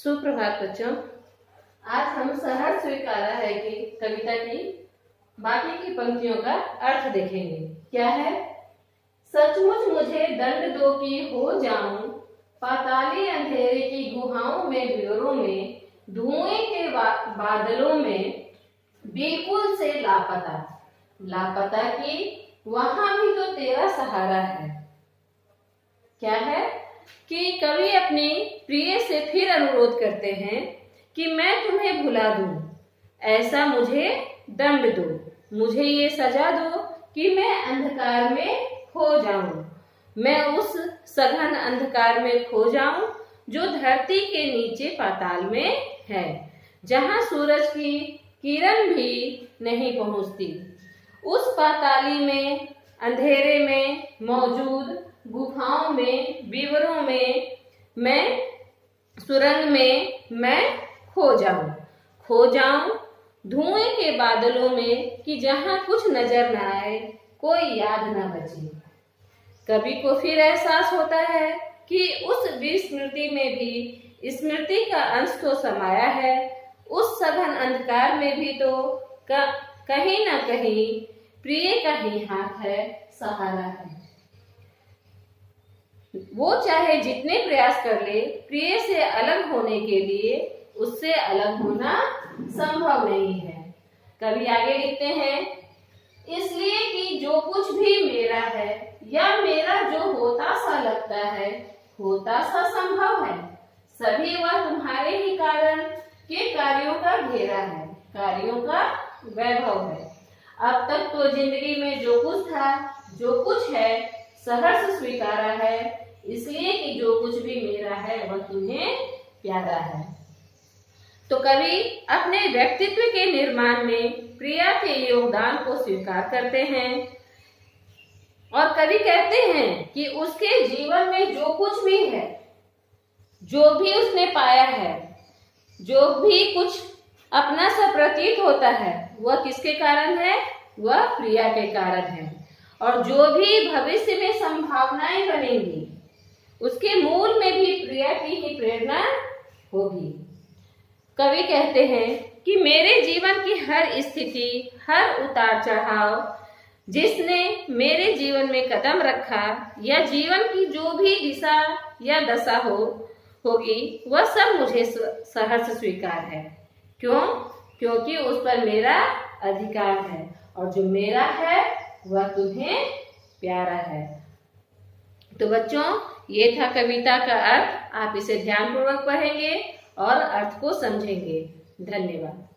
सुप्रभात बच्चों। आज हम सहर्ष स्वीकारा है कि कविता की बाकी की पंक्तियों का अर्थ देखेंगे। क्या है? सचमुच मुझे दंड दो कि हो जाऊं पाताली अंधेरे की गुहाओं में, विवरों में, धुएं के बादलों में, बिल्कुल से लापता। लापता की वहां भी तो तेरा सहारा है। क्या है कि कवि अपनी प्रिय से फिर अनुरोध करते हैं कि मैं तुम्हें भुला दूं, ऐसा मुझे दंड दो, मुझे ये सजा दो कि मैं अंधकार में खो जाऊं, मैं उस सघन अंधकार में खो जाऊं जो धरती के नीचे पाताल में है, जहां सूरज की किरण भी नहीं पहुंचती। उस पाताली में, अंधेरे में मौजूद गुफाओं में, विवरों में, मैं सुरंग में मैं खो जाऊं धुएं के बादलों में कि जहां कुछ नजर न आए, कोई याद न बचे। कवि को फिर एहसास होता है कि उस विस्मृति में भी स्मृति का अंश तो समाया है, उस सघन अंधकार में भी तो कहीं न कहीं प्रिय का ही हाथ है, सहारा है। वो चाहे जितने प्रयास कर ले, प्रिय से अलग होने के लिए उससे अलग होना संभव नहीं है। कवि आगे लिखते हैं, इसलिए कि जो कुछ भी मेरा है या मेरा जो होता सा लगता है, होता सा संभव है, सभी वह तुम्हारे ही कारण के कार्यों का घेरा है, कार्यों का वैभव है। अब तक तो जिंदगी में जो कुछ था, जो कुछ है, सहर्ष स्वीकारा है, इसलिए कि जो कुछ भी मेरा है वह तुम्हें प्यारा है। तो कवि अपने व्यक्तित्व के निर्माण में प्रिया के योगदान को स्वीकार करते हैं और कवि कहते हैं कि उसके जीवन में जो कुछ भी है, जो भी उसने पाया है, जो भी कुछ अपना सा प्रतीत होता है, वह किसके कारण है? वह प्रिया के कारण है। और जो भी भविष्य में संभावनाएं बनेंगी, उसके मूल में भी प्रिया की ही प्रेरणा होगी। कवि कहते हैं कि मेरे जीवन की हर स्थिति, हर उतार चढ़ाव, जिसने मेरे जीवन में कदम रखा, या जीवन की जो भी दिशा या दशा होगी, वह सब मुझे सहर्ष स्वीकार है। क्यों? क्योंकि उस पर मेरा अधिकार है और जो मेरा है वह तुम्हें प्यारा है। तो बच्चों, ये था कविता का अर्थ। आप इसे ध्यानपूर्वक पढ़ेंगे और अर्थ को समझेंगे। धन्यवाद।